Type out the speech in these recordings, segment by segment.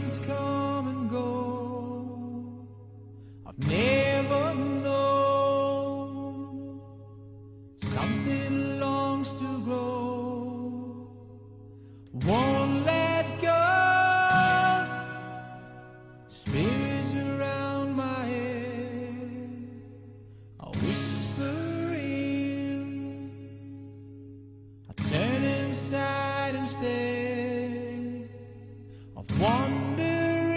Seasons come and go. I've never known something longs to grow, won't let go. Spirits around my head are whispering. I turn inside instead of wandering.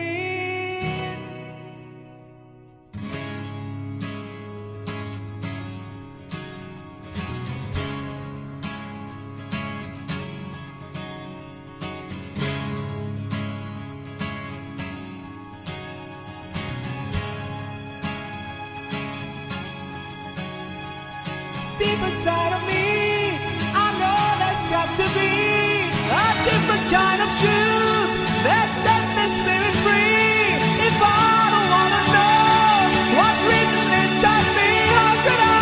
Deep inside of me, I know there's got to be a different kind of truth that sets the spirit free. If I don't wanna know what's written inside me, how could I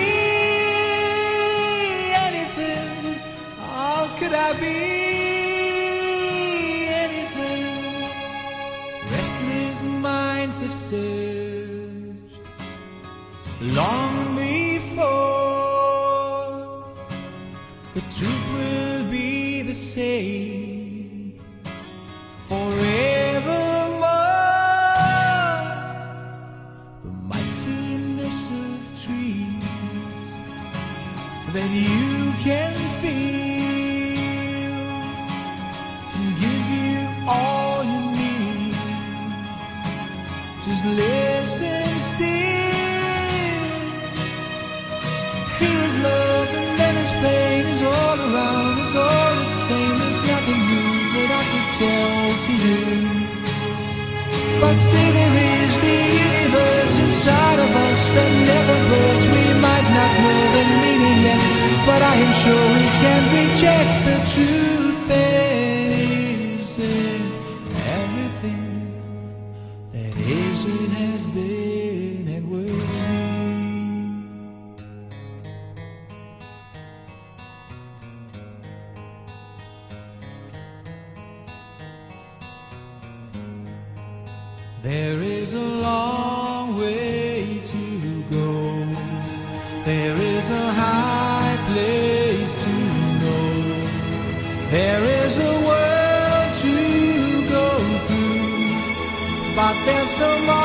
see anything? How could I be anything? Restless minds have searched long before. The truth will be the same forevermore. The mightiness of trees that you can feel can give you all you need. Just listen still. Here is love and then his pain is all around. It's all the same. There's nothing new that I could tell to you. But still there is the universe inside of us that never bursts. We might not know the meaning yet, but I am sure we can reject the truth that is in everything that is and has been and will be. There is a long way to go. There is a high place to know. There is a world to go through, but there's so much